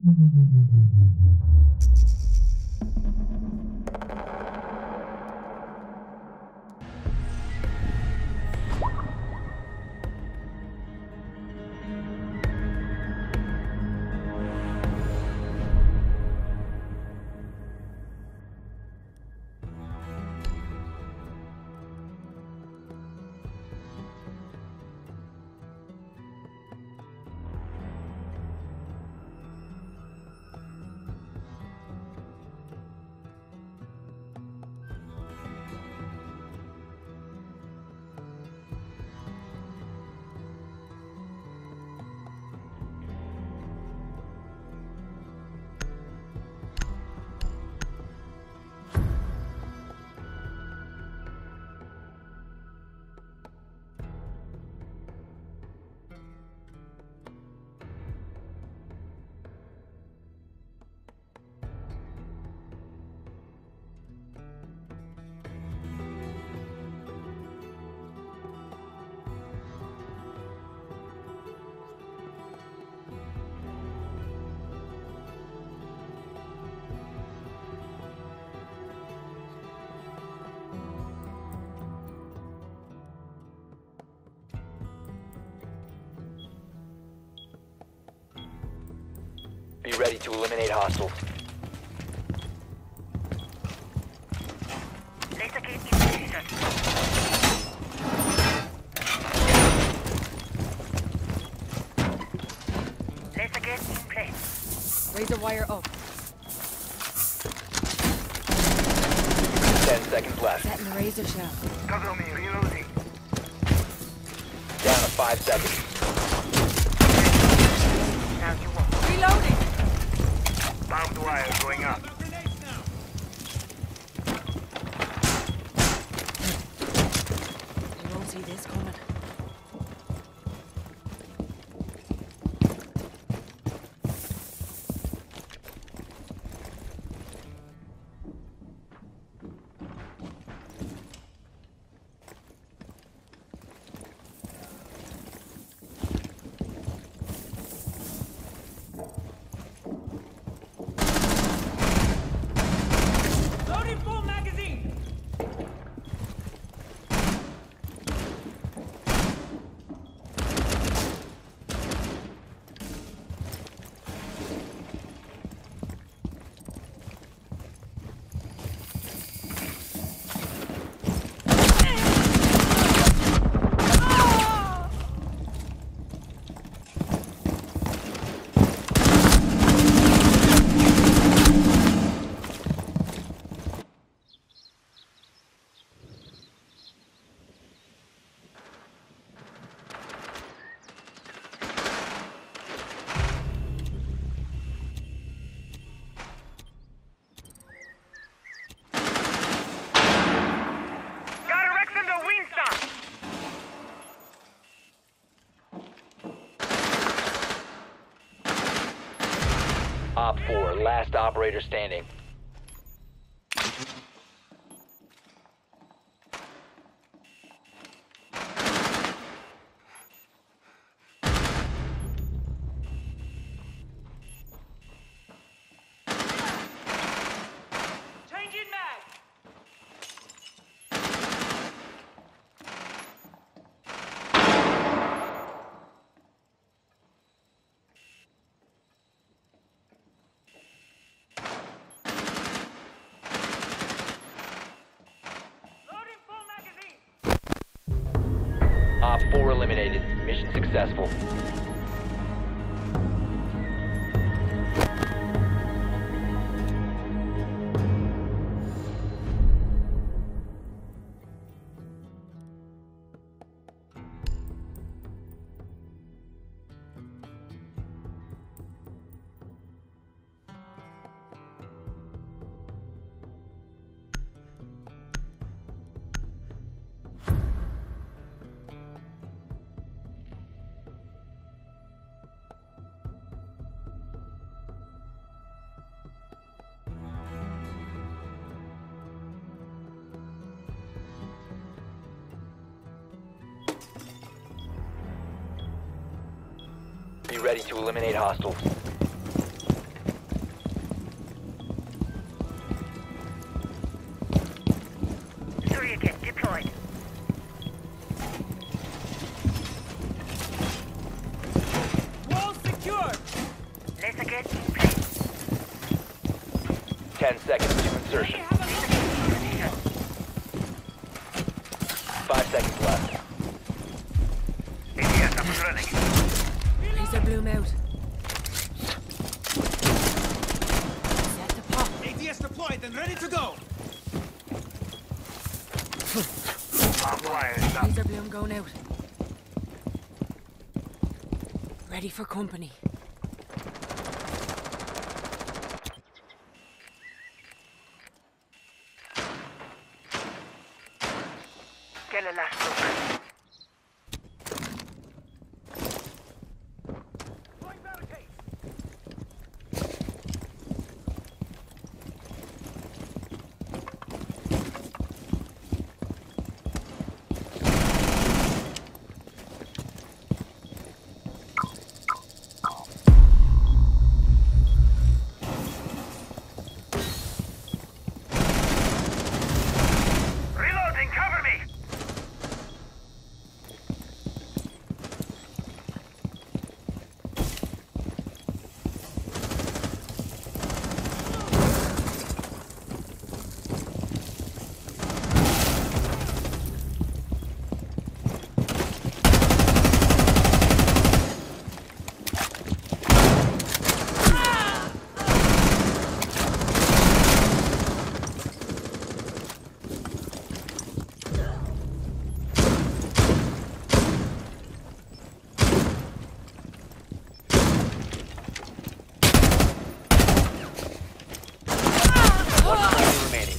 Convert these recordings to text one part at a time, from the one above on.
Be ready to eliminate hostiles. Laser gate in position. Laser gate in place. Razor wire up. 10 seconds left. Setting the razor shaft. Cover me, reloading. Down to 5 seconds. Now you won't. Reloading! Barbed wire going up. You won't see this coming. Op 4, last operator standing. Changing mag. Op 4 eliminated. Mission successful. Be ready to eliminate hostiles. 10 seconds to insertion. 5 seconds left. ADS up and running. Laser bloom out. Set to pop. ADS deployed and ready to go. Barbed wire is up. Laser bloom going out. Ready for company. Get a last look. Going barricade. Reloading, cover me! One friendly remaining.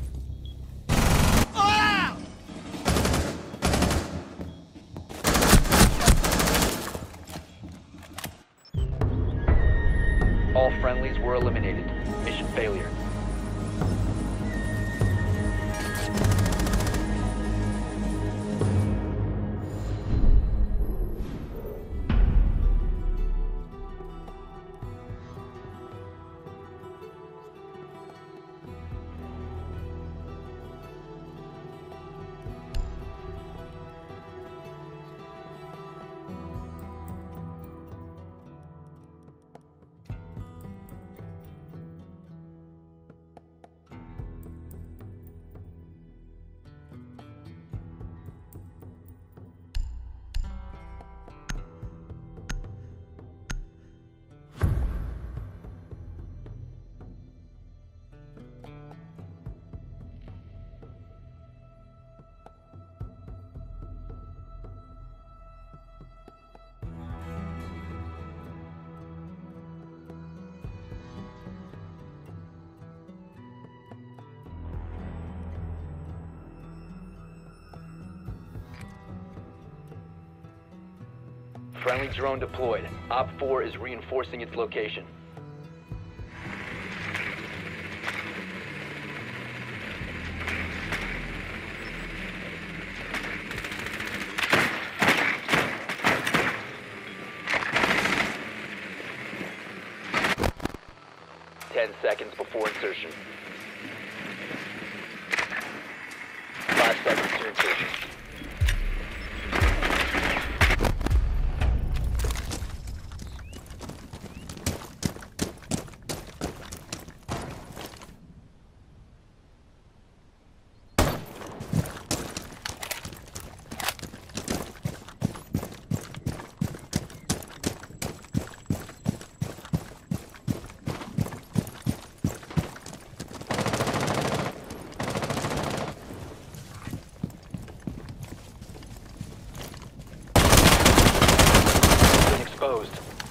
All friendlies were eliminated. Mission failure. Friendly drone deployed. Op 4 is reinforcing its location. Ten seconds before insertion. 5 seconds to insertion. Exposed.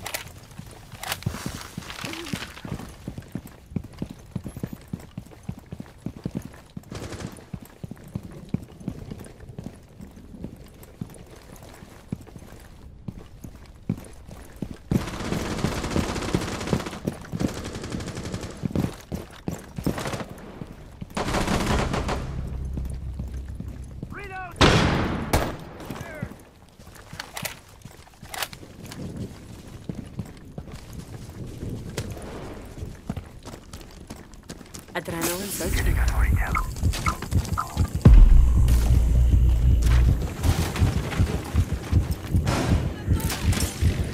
Adrenaline surge. Inventory down.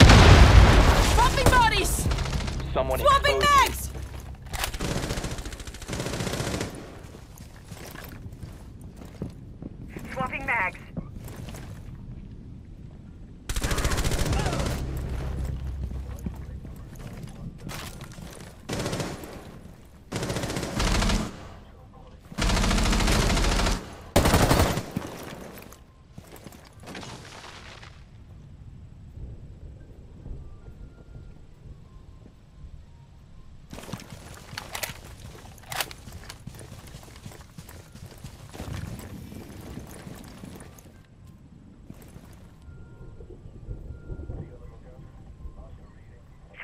Swapping bodies! Someone Swapping exposed. mags!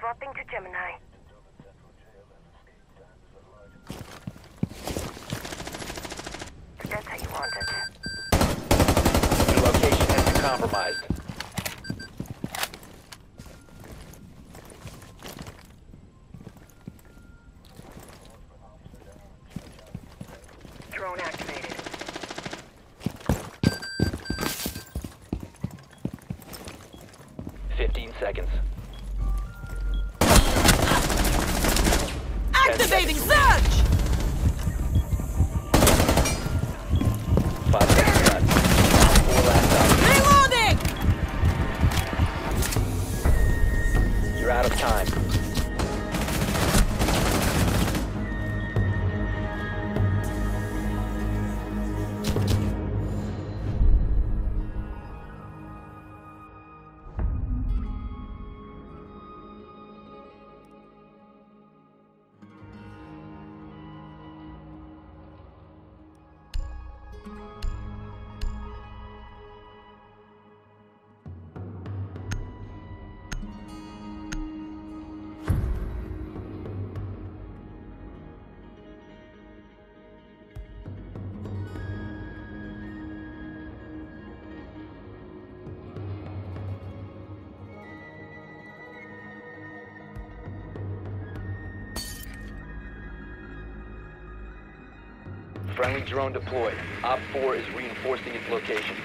Swapping to Gemini. That's how you want it. Your location has been compromised. Drone activated. Seconds. Activating surge! 5 seconds left. 4 last Reloading! You're out of time. Friendly drone deployed. Op 4 is reinforcing its location.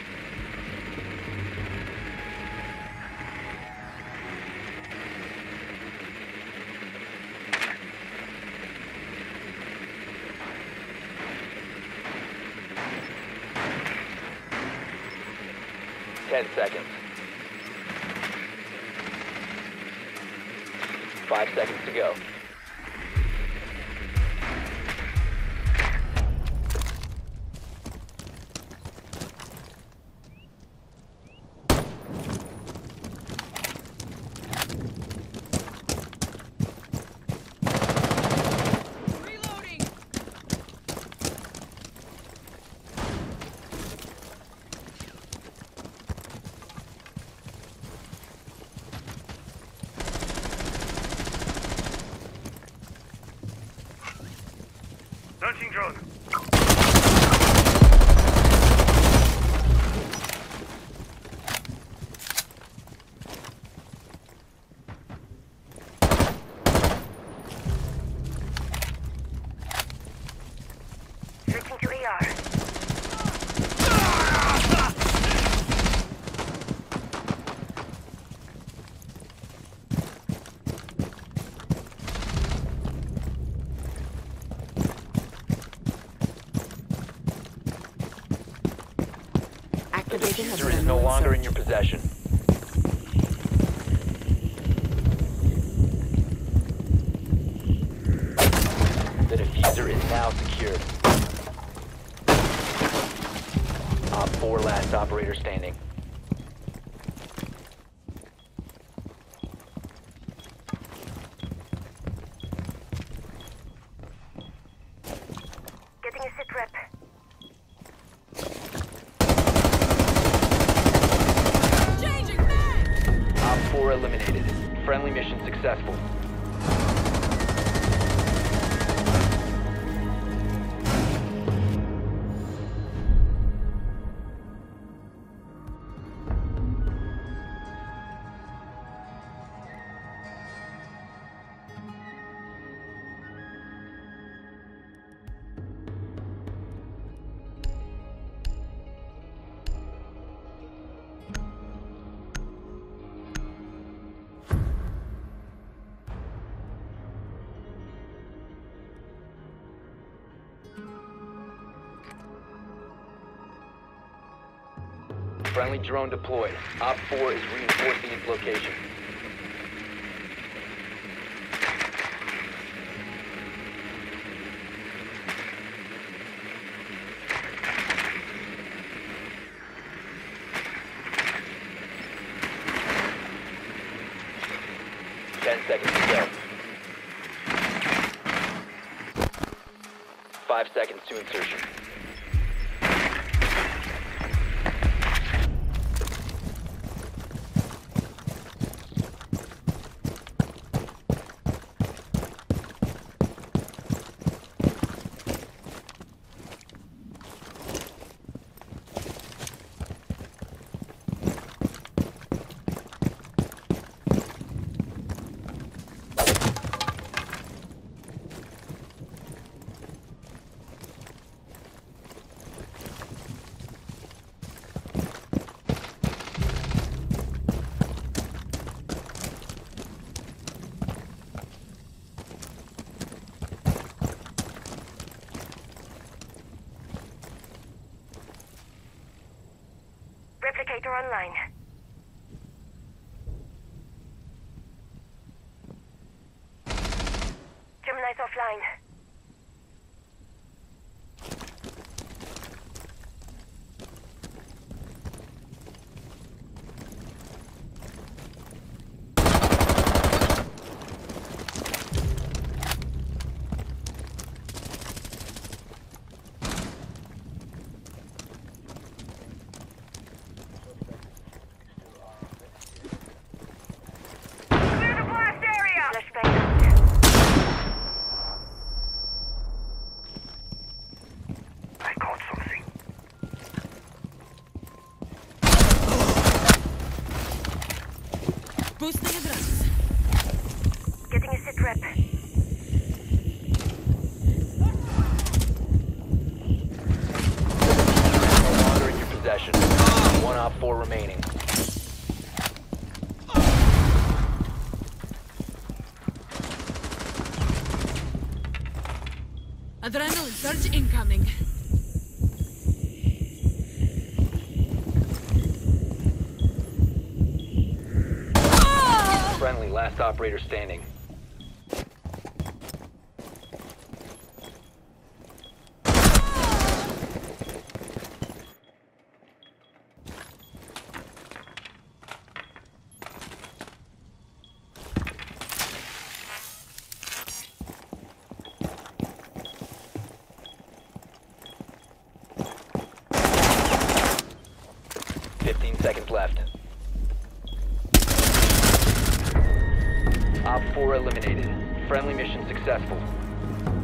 Ten seconds. 5 seconds to go. Launching drone. Switching to AR. The diffuser is no longer in your possession. The diffuser is now secured. Op 4 last operator standing. Getting a sit rep. Op 4 eliminated. Friendly mission successful. Friendly drone deployed. Op 4 is reinforcing its location. Seconds to go. 5 seconds to insertion. Replicator online. Gemini's offline. Clear the blast area! Flashbang out. I caught something. Boosting adrenaline. Getting a sit rep. No longer in your possession. One Op 4 remaining. Adrenaline surge incoming. Friendly, last operator standing. Seconds left. Op 4 eliminated. Friendly mission successful.